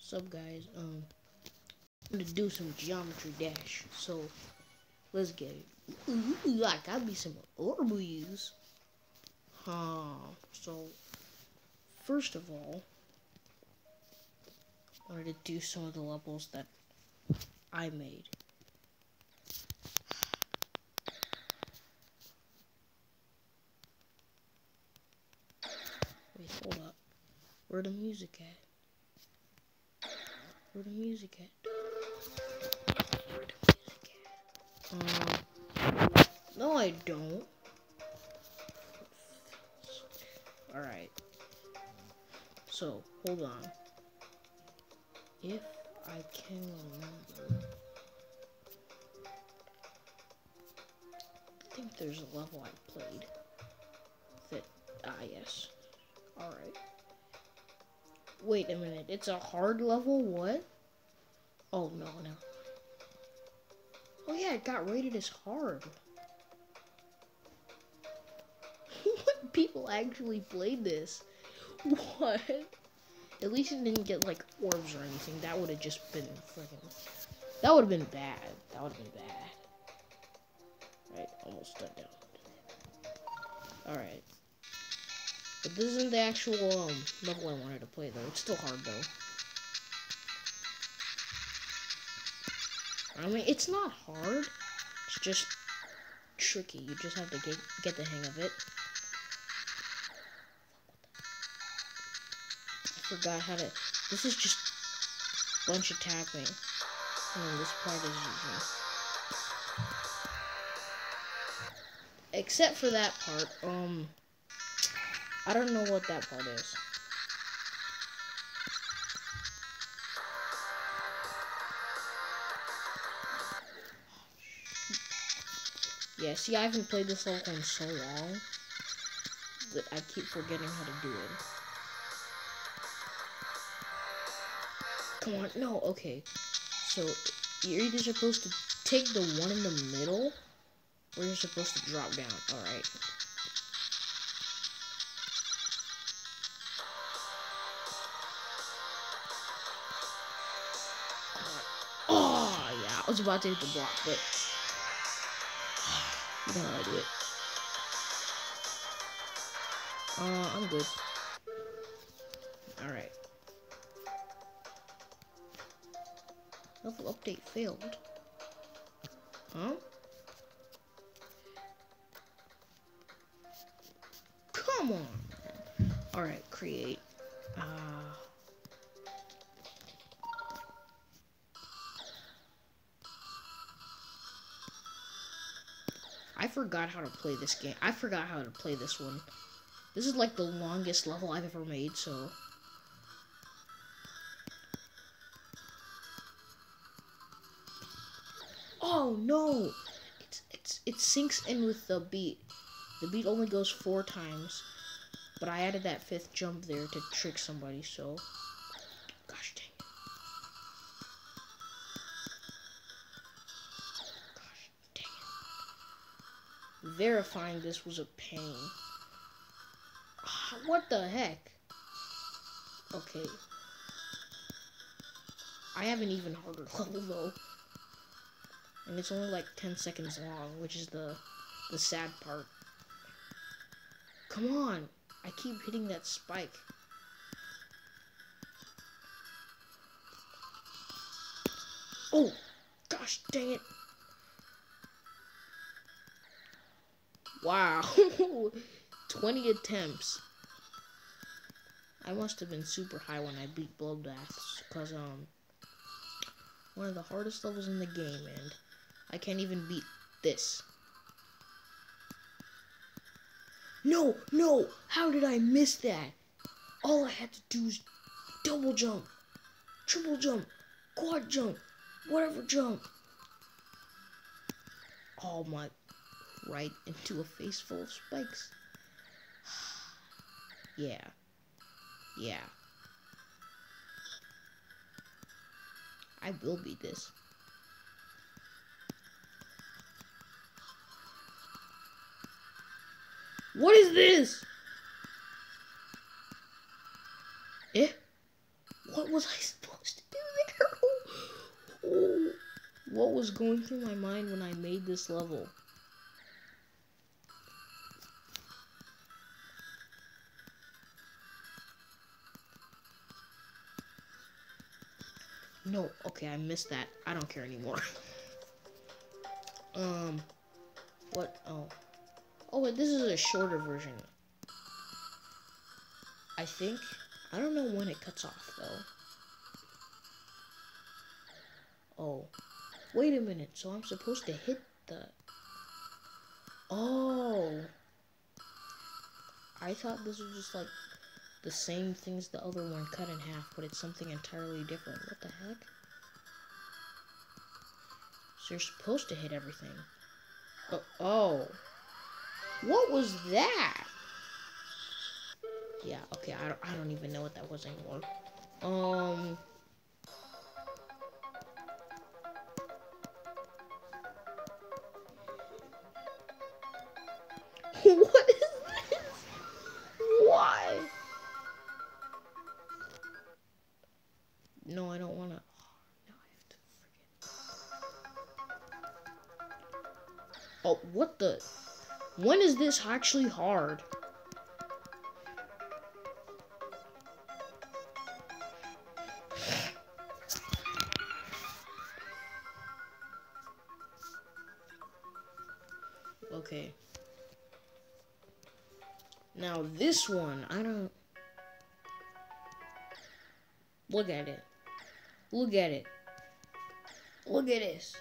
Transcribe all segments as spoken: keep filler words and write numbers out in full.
Sup guys, um, I'm gonna do some Geometry Dash, so let's get it. Ooh, I got me some orbital use. Huh, so first of all, I wanted to do some of the levels that I made. Wait, hold up. Where the music at? Where the music at? Where the music at? Um, no I don't. Alright. So, hold on. If I can remember, I think there's a level I played that, ah yes. Alright. Wait a minute, it's a hard level? What? Oh no, no. Oh yeah, it got rated as hard. What? People actually played this? What? At least it didn't get like orbs or anything. That would have just been freaking. That would have been bad. That would have been bad. Right, almost done now. Alright. But this isn't the actual um, level I wanted to play though. It's still hard though. I mean, it's not hard. It's just tricky. You just have to get, get the hang of it. I forgot how to. This is just a bunch of tapping. And this part is easy. Except for that part. Um, I don't know what that part is. Yeah, see, I haven't played this level in so long that I keep forgetting how to do it. Come on, no, okay. So, you're either supposed to take the one in the middle, or you're supposed to drop down. Alright. Oh, yeah, I was about to hit the block, but you know how I do it. Uh, I'm good. Alright. Level update failed. Huh? Come on. Alright, create. Uh... I forgot how to play this game. I forgot how to play this one. This is like the longest level I've ever made, so... Oh no! It's, it's, it syncs in with the beat. The beat only goes four times. But I added that fifth jump there to trick somebody, so... Gosh dang it. Gosh dang it. Verifying this was a pain. What the heck? Okay. I have an even harder level though. And it's only like ten seconds long, which is the the sad part. Come on. I keep hitting that spike. Oh, gosh dang it. Wow. twenty attempts. I must have been super high when I beat Bloodbath, because, um, one of the hardest levels in the game, and I can't even beat this. No, no! How did I miss that? All I had to do was double jump, triple jump, quad jump, whatever jump. Oh my, right into a face full of spikes. Yeah. Yeah. I will beat this. What is this? Eh? What was I supposed to What was going through my mind when I made this level? No, okay, I missed that. I don't care anymore. um, what? Oh. Oh, wait, this is a shorter version. I think. I don't know when it cuts off, though. Oh. Wait a minute, so I'm supposed to hit the... Oh. I thought this was just like the same things the other one cut in half, but it's something entirely different. What the heck? So you're supposed to hit everything. Oh. Oh. What was that? Yeah, okay, I don't, I don't even know what that was anymore. Um... What is this? Why? No, I don't wanna... Oh, now I have to forget. Oh, what the... When is this actually hard? Okay. Now this one, I don't... Look at it. Look at it. Look at this.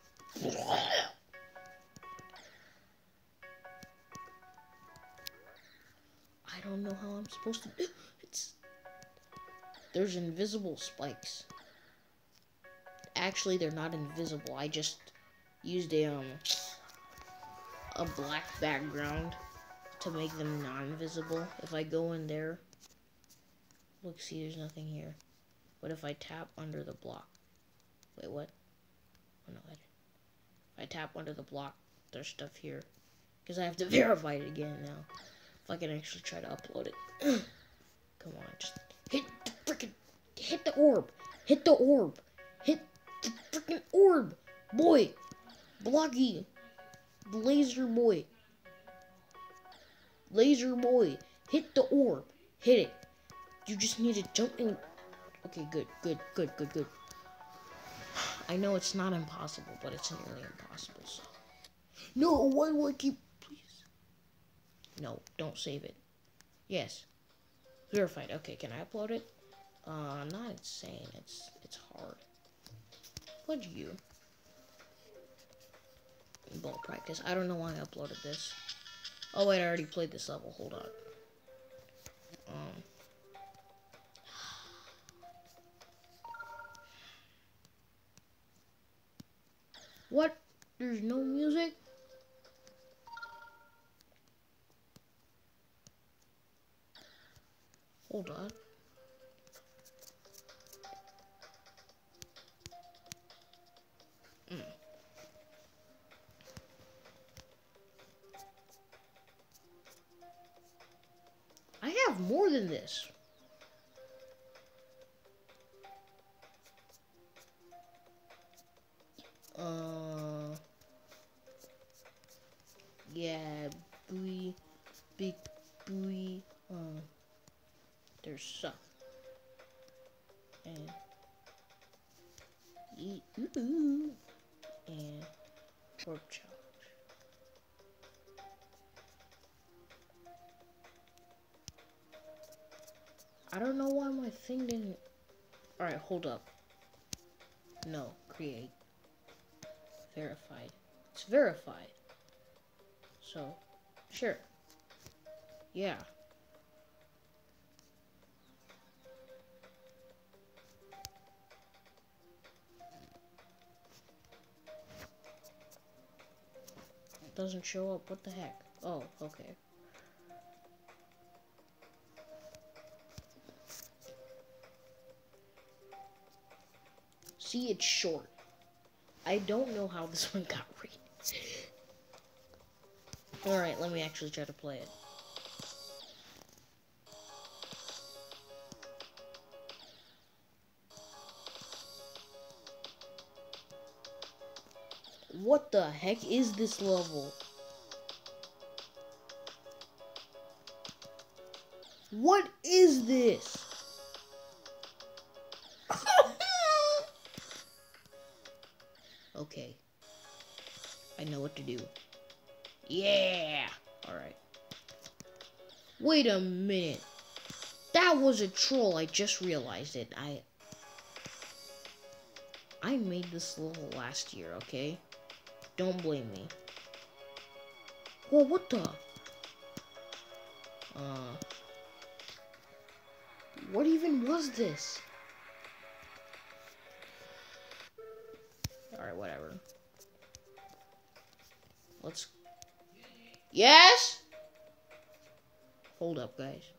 I don't know how I'm supposed to... It's... There's invisible spikes. Actually, they're not invisible. I just used a, um... a black background to make them non-visible. If I go in there... Look, see, there's nothing here. What if I tap under the block? Wait, what? Oh, no, I didn't. If I tap under the block, there's stuff here. Because I have to verify it again now. If I can actually try to upload it. Come on, just hit the freaking... Hit the orb! Hit the orb! Hit the freaking orb! Boy! Blocky! Laser boy! Laser boy! Hit the orb! Hit it! You just need to jump in... Okay, good, good, good, good, good. I know it's not impossible, but it's nearly impossible, so... No, why do I keep... Please. No, don't save it. Yes. Verified. Okay, can I upload it? Uh, not insane. It's, it's hard. What'd you? Ball practice. I don't know why I uploaded this. Oh, wait, I already played this level. Hold on. Um... What? There's no music? Hold on. Mm. I have more than this. Uh, yeah, buoy, big buoy, uh, there's stuff, and, eat, ooh, and pork challenge. I don't know why my thing didn't, alright, hold up, no, create. Verified. It's verified. So, sure. Yeah. It doesn't show up. What the heck? Oh, okay. See, it's short. I don't know how this one got rated. Alright, let me actually try to play it. What the heck is this level? What is this? Okay. I know what to do. Yeah! Alright. Wait a minute. That was a troll. I just realized it. I... I made this level last year, okay? Don't blame me. Whoa, what the? Uh... What even was this? Alright, whatever. Let's... Yes? Hold up, guys.